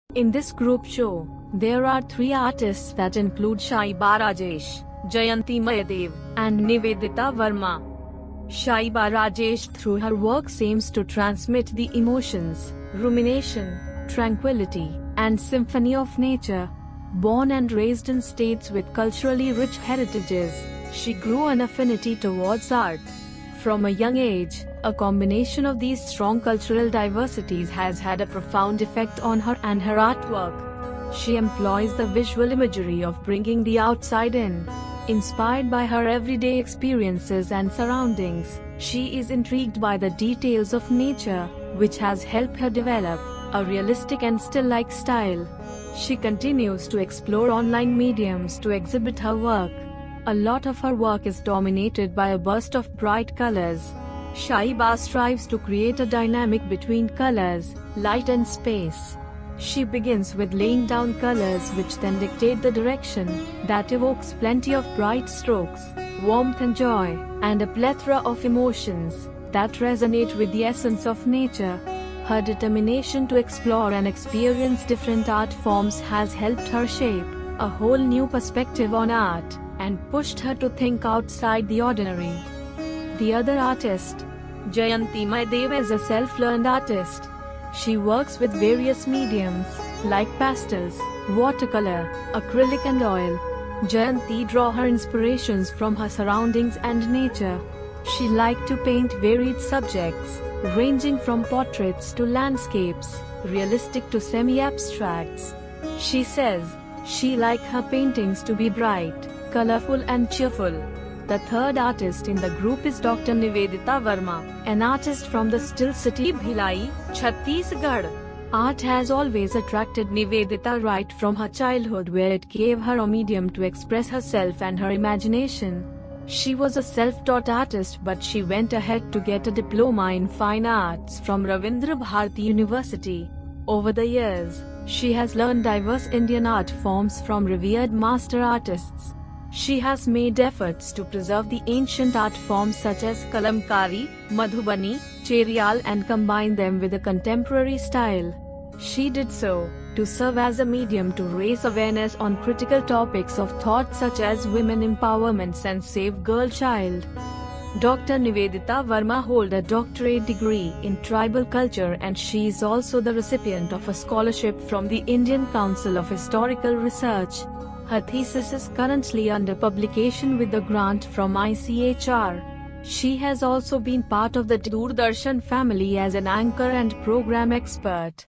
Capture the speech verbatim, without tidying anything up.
In this group show, there are three artists that include Shaiba Rajesh, Jayanti Mayadev, and Nivedita Verma. Shaiba Rajesh through her works aims to transmit the emotions, rumination, tranquility, and symphony of nature. Born and raised in states with culturally rich heritages, she grew an affinity towards art. From a young age, a combination of these strong cultural diversities has had a profound effect on her and her artwork. She employs the visual imagery of bringing the outside in. Inspired by her everyday experiences and surroundings, she is intrigued by the details of nature, which has helped her develop a realistic and still-like style. She continues to explore online mediums to exhibit her work. A lot of her work is dominated by a burst of bright colors. Shaiba strives to create a dynamic between colors, light and space. She begins with laying down colors which then dictate the direction, that evokes plenty of bright strokes, warmth and joy, and a plethora of emotions that resonate with the essence of nature. Her determination to explore and experience different art forms has helped her shape a whole new perspective on art, and pushed her to think outside the ordinary. The other artist, Jayanti Mayadev, is a self-learned artist. She works with various mediums, like pastels, watercolor, acrylic and oil. Jayanti draws her inspirations from her surroundings and nature. She likes to paint varied subjects, ranging from portraits to landscapes, realistic to semi-abstracts. She says she likes her paintings to be bright, colorful and cheerful. The third artist in the group is Doctor Nivedita Verma, an artist from the still city Bhilai, Chhattisgarh. Art has always attracted Nivedita right from her childhood, where it gave her a medium to express herself and her imagination. She was a self-taught artist, but she went ahead to get a diploma in fine arts from Ravindra Bharati University. Over the years, she has learned diverse Indian art forms from revered master artists. She has made efforts to preserve the ancient art forms such as Kalamkari, Madhubani, Cheryal and combine them with a contemporary style. She did so to serve as a medium to raise awareness on critical topics of thought such as women empowerment and Save Girl Child. Doctor Nivedita Verma holds a doctorate degree in tribal culture, and she is also the recipient of a scholarship from the Indian Council of Historical Research. Her thesis is currently under publication with a grant from I C H R. She has also been part of the Doordarshan family as an anchor and program expert.